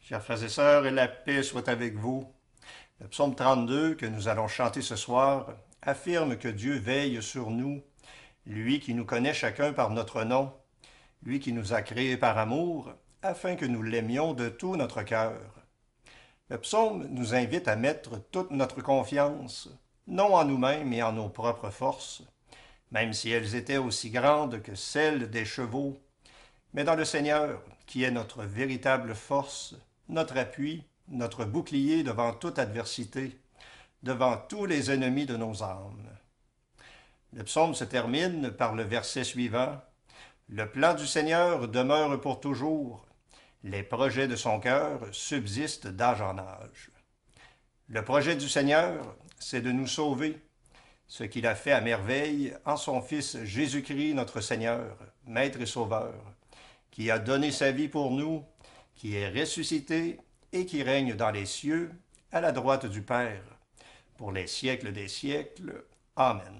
Chers frères et sœurs, et la paix soit avec vous. Le psaume 32 que nous allons chanter ce soir affirme que Dieu veille sur nous, lui qui nous connaît chacun par notre nom, lui qui nous a créés par amour, afin que nous l'aimions de tout notre cœur. Le psaume nous invite à mettre toute notre confiance, non en nous-mêmes et en nos propres forces, même si elles étaient aussi grandes que celles des chevaux, mais dans le Seigneur, qui est notre véritable force, notre appui, notre bouclier devant toute adversité, devant tous les ennemis de nos âmes. Le psaume se termine par le verset suivant. Le plan du Seigneur demeure pour toujours. Les projets de son cœur subsistent d'âge en âge. Le projet du Seigneur, c'est de nous sauver, ce qu'il a fait à merveille en son Fils Jésus-Christ notre Seigneur, Maître et Sauveur, qui a donné sa vie pour nous, qui est ressuscité et qui règne dans les cieux, à la droite du Père, pour les siècles des siècles. Amen.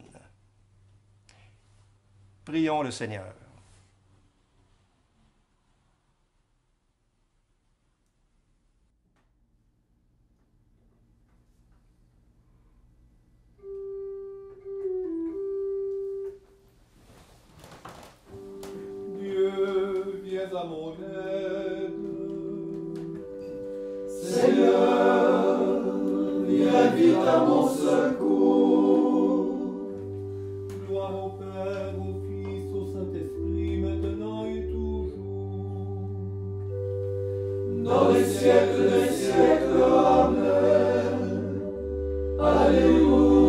Prions le Seigneur. Dieu, viens à mon aide. Seigneur, viens vite à mon secours. Gloire au Père, au Fils, au Saint-Esprit, maintenant et toujours. Dans les siècles des siècles, Amen. Alléluia.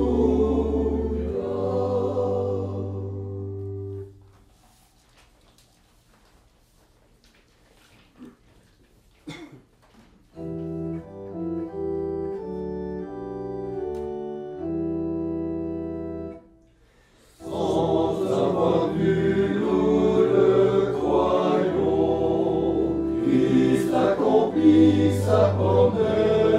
Sans avoir vu, nous le croyons, Christ accomplit sa promesse.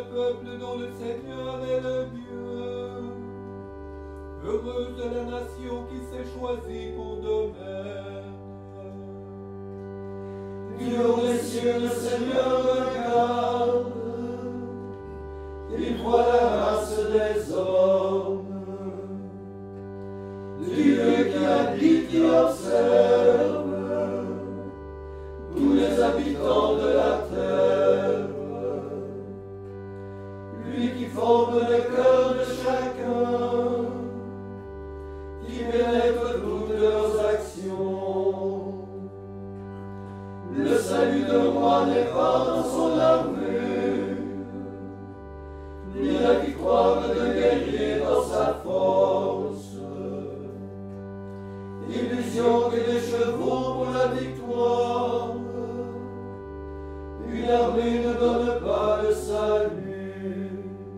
le peuple dont le Seigneur est le Dieu. Heureuse la nation qui s'est choisie pour domaine. Sur les cieux, le Seigneur regarde, il voit la race des hommes. Dieu qui habite, qui observe tous les habitants de la terre. Lui qui forme le cœur de chacun, qui pénètre toutes leurs actions. Le salut d'un roi n'est pas dans son armure, ni la victoire d'un guerrier dans sa force. Illusion que des chevaux pour la victoire, une armée ne donne pas le salut.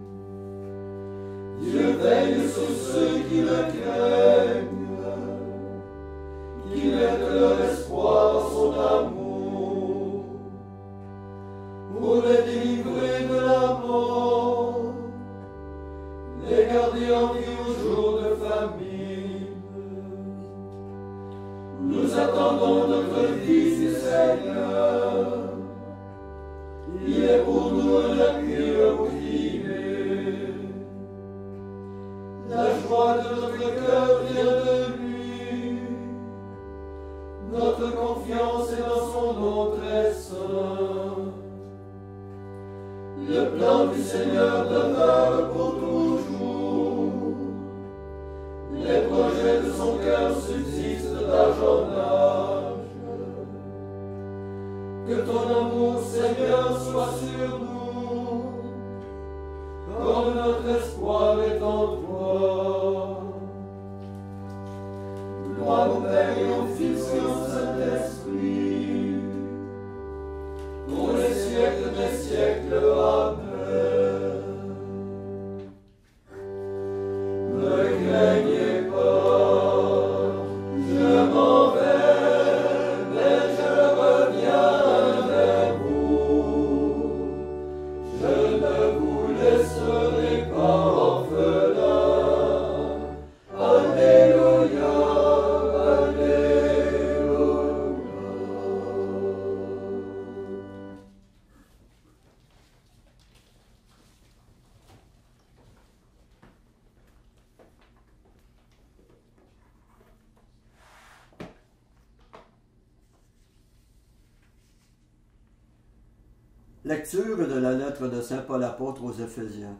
Dieu veille sur ceux qui le craignent, qui mettent leur espoir en son amour, pour les délivrer de la mort, les garder en vie au jour de famine. Nous attendons notre Fils Seigneur, il est pour nous un appui, un bouclier. La joie de notre cœur vient de lui, notre confiance est dans son nom très saint. Le plan du Seigneur demeure pour toujours, les projets de son cœur subsistent d'âge en âge. Que ton amour, Seigneur, soit sur nous, comme notre espoir est en toi. Gloire au Père et au Fils et au Saint-Esprit, pour les siècles des siècles. Amen. Ne craignez pas, je m'en vais, mais je reviens vers vous. Je ne vous laisserai pas orphelin. Alléluia, Alléluia. Lecture de la lettre de saint Paul apôtre aux Éphésiens.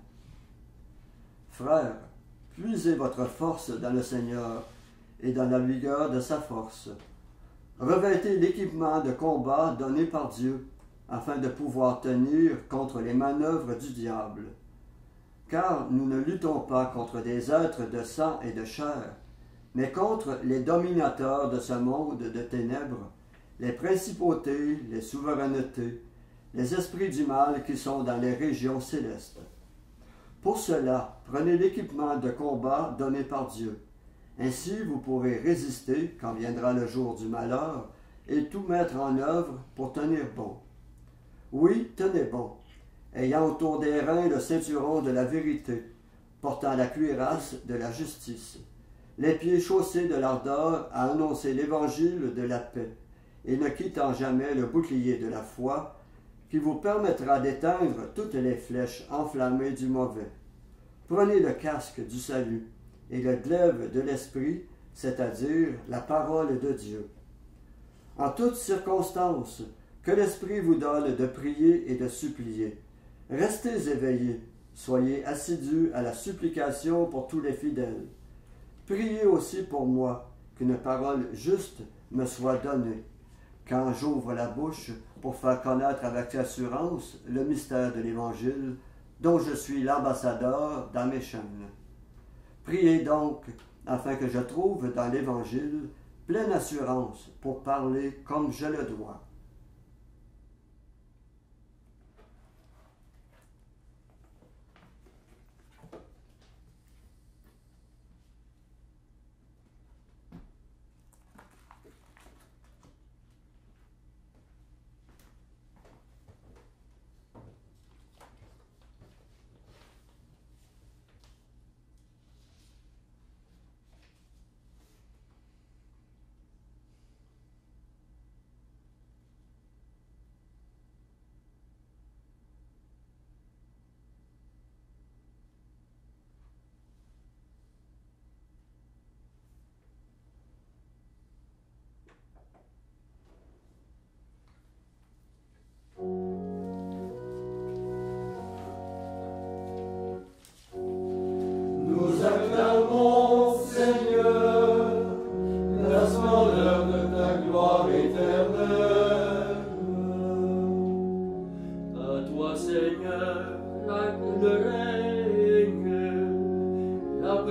Frères, puisez votre force dans le Seigneur et dans la vigueur de sa force. Revêtez l'équipement de combat donné par Dieu, afin de pouvoir tenir contre les manœuvres du diable. Car nous ne luttons pas contre des êtres de sang et de chair, mais contre les dominateurs de ce monde de ténèbres, les principautés, les souverainetés, les esprits du mal qui sont dans les régions célestes. Pour cela, prenez l'équipement de combat donné par Dieu. Ainsi, vous pourrez résister quand viendra le jour du malheur et tout mettre en œuvre pour tenir bon. Oui, tenez bon, ayant autour des reins le ceinturon de la vérité, portant la cuirasse de la justice, les pieds chaussés de l'ardeur à annoncer l'évangile de la paix, et ne quittant jamais le bouclier de la foi, qui vous permettra d'éteindre toutes les flèches enflammées du mauvais. Prenez le casque du salut et le glaive de l'esprit, c'est-à-dire la parole de Dieu. En toutes circonstances, que l'Esprit vous donne de prier et de supplier. Restez éveillés, soyez assidus à la supplication pour tous les fidèles. Priez aussi pour moi, qu'une parole juste me soit donnée, quand j'ouvre la bouche pour faire connaître avec assurance le mystère de l'Évangile, dont je suis l'ambassadeur dans mes chaînes. Priez donc, afin que je trouve dans l'Évangile pleine assurance pour parler comme je le dois.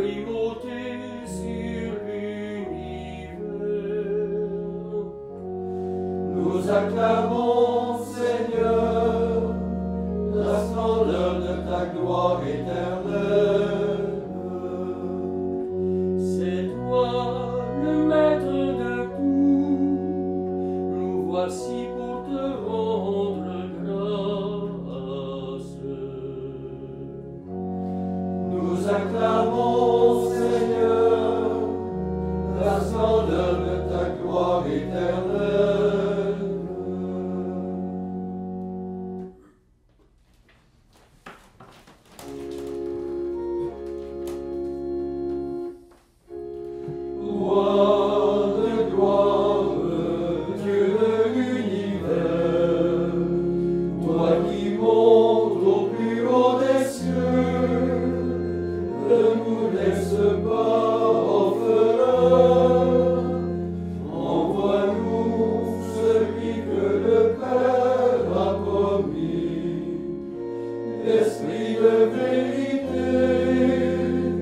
primauté sur l'univers. Nous acclamons, Seigneur, la splendeur de ta gloire éternelle. C'est toi, le maître de tout, nous voici pour te rendre grâce. Nous acclamons, Seigneur, la splendeur de ta gloire éternelle. L'Esprit de vérité,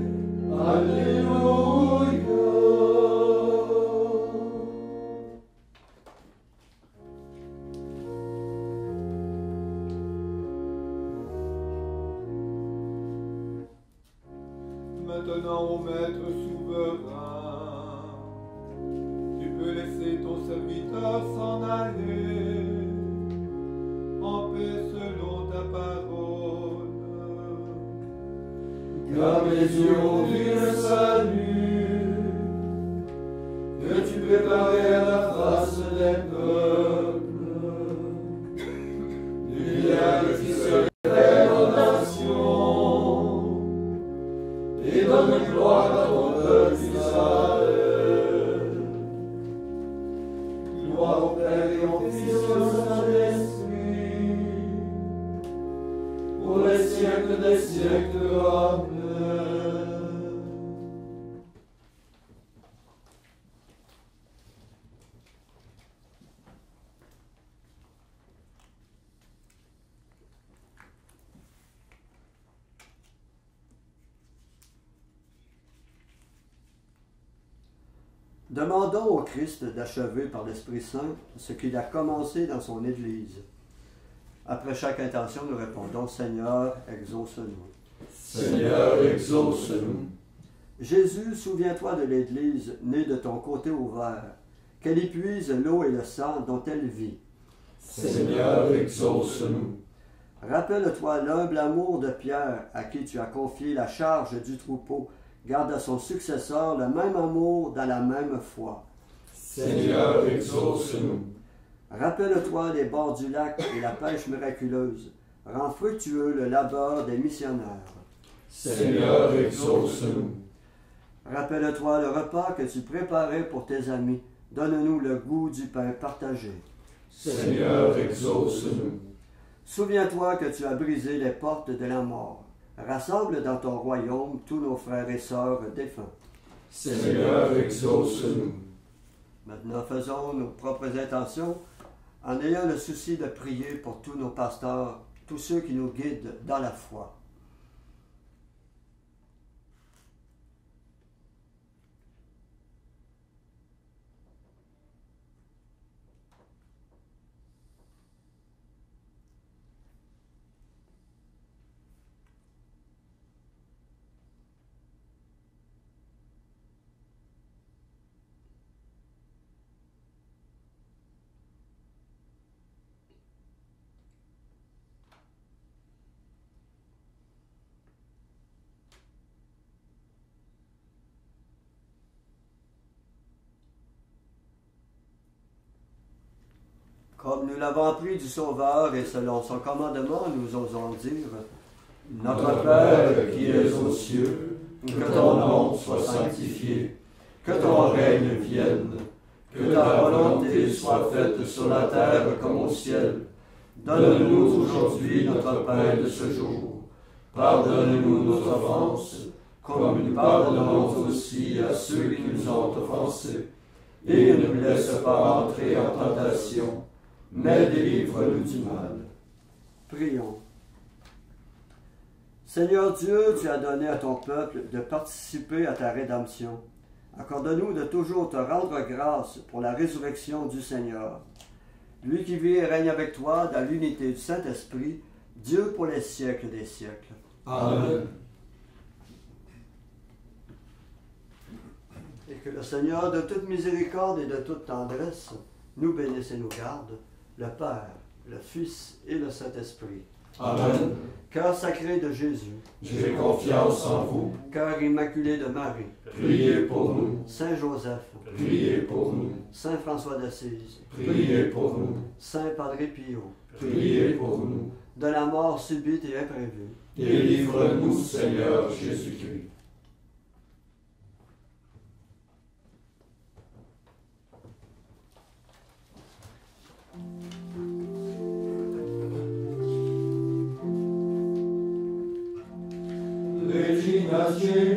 Alléluia. Maintenant, ô Maître souverain, tu peux laisser ton serviteur s'en aller en paix selon ta parole. Car mes yeux ont vu le salut que tu préparais à la face des peuples, lumière qui se révèle aux nations et donne gloire à ton peuple Israël. Gloire au Père et au Fils et au Saint-Esprit, pour les siècles des siècles. Amen. Demandons au Christ d'achever par l'Esprit Saint ce qu'il a commencé dans son Église. Après chaque intention, nous répondons « Seigneur, exauce-nous ». Seigneur, exauce-nous. Jésus, souviens-toi de l'Église née de ton côté ouvert, qu'elle épuise l'eau et le sang dont elle vit. Seigneur, exauce-nous. Rappelle-toi l'humble amour de Pierre, à qui tu as confié la charge du troupeau. Garde à son successeur le même amour dans la même foi. Seigneur, exauce-nous. Rappelle-toi les bords du lac et la pêche miraculeuse. Rends fructueux le labeur des missionnaires. Seigneur, exauce-nous. Rappelle-toi le repas que tu préparais pour tes amis. Donne-nous le goût du pain partagé. Seigneur, exauce-nous. Souviens-toi que tu as brisé les portes de la mort. Rassemble dans ton royaume tous nos frères et sœurs défunts. Seigneur, exauce-nous. Maintenant, faisons nos propres intentions en ayant le souci de prier pour tous nos pasteurs, tous ceux qui nous guident dans la foi. Comme nous l'avons appris du Sauveur et selon son commandement, nous osons dire « Notre Père qui es aux cieux, que ton nom soit sanctifié, que ton règne vienne, que ta volonté soit faite sur la terre comme au ciel. Donne-nous aujourd'hui notre pain de ce jour. Pardonne-nous nos offenses, comme nous pardonnons aussi à ceux qui nous ont offensés. Et ne nous laisse pas entrer en tentation, mais délivre-nous du mal. » Prions. Seigneur Dieu, tu as donné à ton peuple de participer à ta rédemption. Accorde-nous de toujours te rendre grâce pour la résurrection du Seigneur. Lui qui vit et règne avec toi dans l'unité du Saint-Esprit, Dieu pour les siècles des siècles. Amen. Et que le Seigneur de toute miséricorde et de toute tendresse nous bénisse et nous garde, le Père, le Fils et le Saint-Esprit. Amen. Cœur sacré de Jésus, J'ai confiance en vous. cœur immaculé de Marie, Priez pour nous. Saint Joseph, Priez pour nous. Saint François d'Assise, Priez pour nous. Saint Padre Pio, Priez pour nous. de la mort subite et imprévue, Délivre-nous, Seigneur Jésus-Christ. Regina Celi